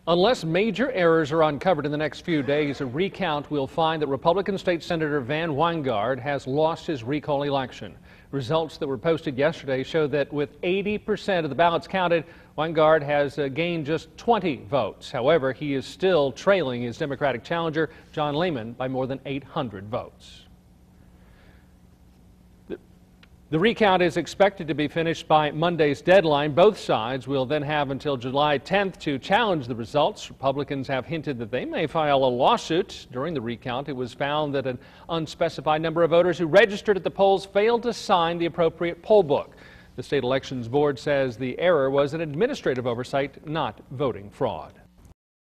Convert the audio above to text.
Unless major errors are uncovered in the next few days, a recount will find that Republican State Senator Van Wijngaard has lost his recall election. Results that were posted yesterday show that with 80% of the ballots counted, Wijngaard has gained just 20 votes. However, he is still trailing his Democratic challenger, John Lehman, by more than 800 votes. The recount is expected to be finished by Monday's deadline. Both sides will then have until July 10th to challenge the results. Republicans have hinted that they may file a lawsuit. During the recount, it was found that an unspecified number of voters who registered at the polls failed to sign the appropriate poll book. The State Elections Board says the error was an administrative oversight, not voting fraud.